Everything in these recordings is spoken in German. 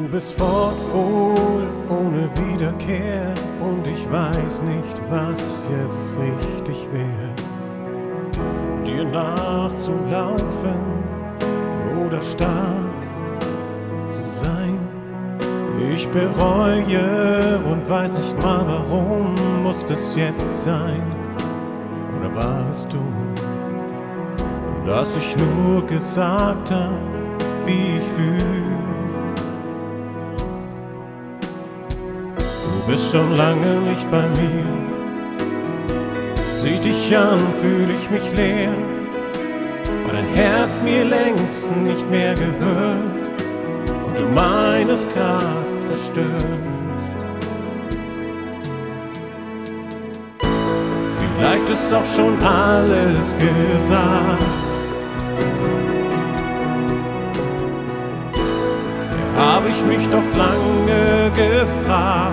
Du bist fort wohl ohne Wiederkehr und ich weiß nicht, was jetzt richtig wäre. Dir nachzulaufen oder stark zu sein. Ich bereue und weiß nicht mal warum, muss das jetzt sein? Oder war es du, dass ich nur gesagt hab, wie ich fühl? Du bist schon lange nicht bei mir. Sieh ich dich an, fühl ich mich leer, weil dein Herz mir längst nicht mehr gehört und du meines grad zerstörst. Vielleicht ist auch schon alles gesagt. Ja, hab ich mich doch lange gefragt,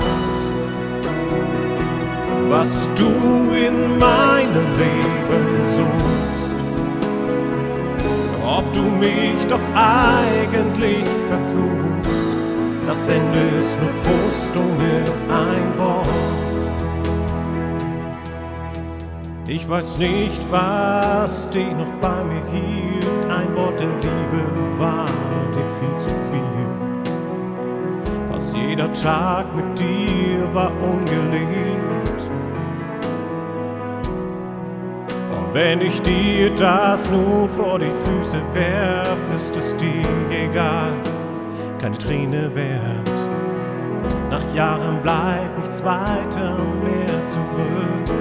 was du in meinem Leben suchst. Ob du mich doch eigentlich verfluchst. Das Ende ist nur Frust ohne ein Wort. Ich weiß nicht, was dich noch bei mir hielt. Ein Wort der Liebe war dir viel zu viel. Fast jeder Tag mit dir war ungelebt. Und wenn ich dir das nun vor die Füße werf, ist es dir egal, keine Träne wert. Nach Jahren bleibt nichts weiter mehr zurück.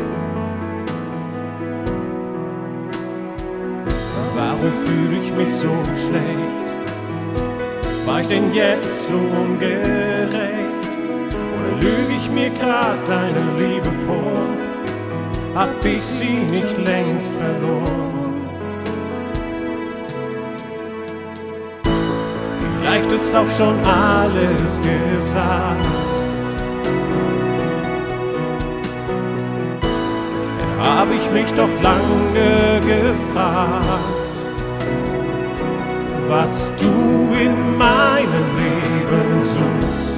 Warum fühle ich mich so schlecht? War ich denn jetzt so ungerecht? Oder lüge ich mir grad deine Liebe vor? Hab ich sie nicht längst verloren? Vielleicht ist auch schon alles gesagt. Hab ich mich doch lange gefragt, was du in meinem Leben suchst.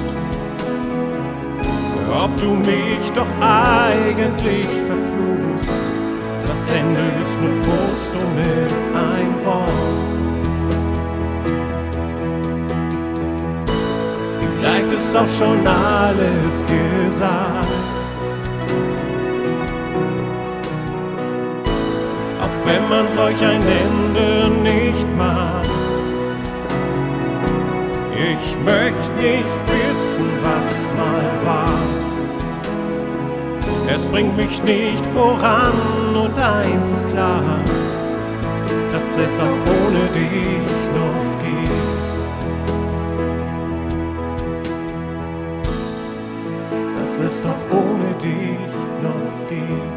Ob du mich doch eigentlich verfluchst. Das Ende ist nur Frust ohne ein Wort. Vielleicht ist auch schon alles gesagt. Auch wenn man solch ein Ende nicht mag. Ich möchte nicht wissen, was mal war. Es bringt mich nicht voran und eins ist klar, dass es auch ohne dich noch geht. Dass es auch ohne dich noch geht.